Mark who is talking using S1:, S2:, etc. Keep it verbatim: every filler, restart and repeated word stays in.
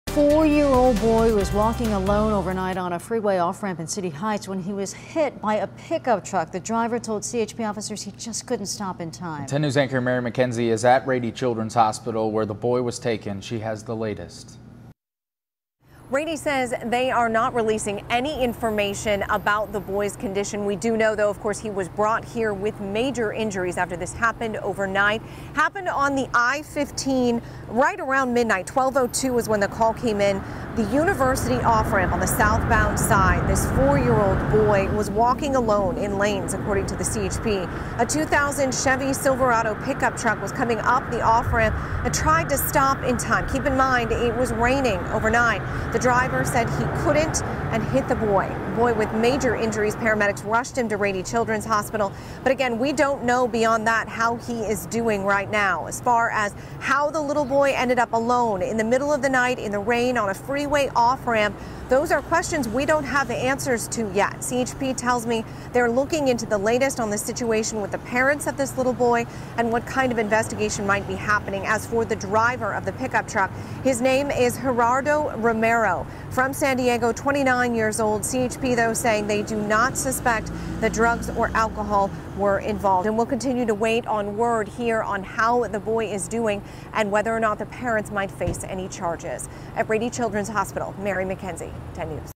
S1: Four-year-old boy was walking alone overnight on a freeway off-ramp in City Heights when he was hit by a pickup truck. The driver told C H P officers he just couldn't stop in time.
S2: ten News anchor Mary McKenzie is at Rady Children's Hospital where the boy was taken. She has the latest.
S3: Rady says they are not releasing any information about the boy's condition. We do know, though, of course, he was brought here with major injuries after this happened overnight. Happened on the I fifteen right around midnight. twelve oh two is when the call came in. The University off-ramp on the southbound side. This four-year-old boy was walking alone in lanes, according to the C H P. A two thousand Chevy Silverado pickup truck was coming up the off-ramp and tried to stop in time. Keep in mind, it was raining overnight. The driver said he couldn't and hit the boy. Boy with major injuries. Paramedics rushed him to Rady Children's Hospital. But again, we don't know beyond that how he is doing right now. As far as how the little boy ended up alone in the middle of the night in the rain on a freeway off-ramp, those are questions we don't have the answers to yet. C H P tells me they're looking into the latest on the situation with the parents of this little boy and what kind of investigation might be happening. As for the driver of the pickup truck, his name is Gerardo Romero from San Diego, twenty-nine years old. C H P, though, saying they do not suspect that drugs or alcohol were involved. And we'll continue to wait on word here on how the boy is doing and whether or not the parents might face any charges. At Rady Children's Hospital, Mary McKenzie, ten News.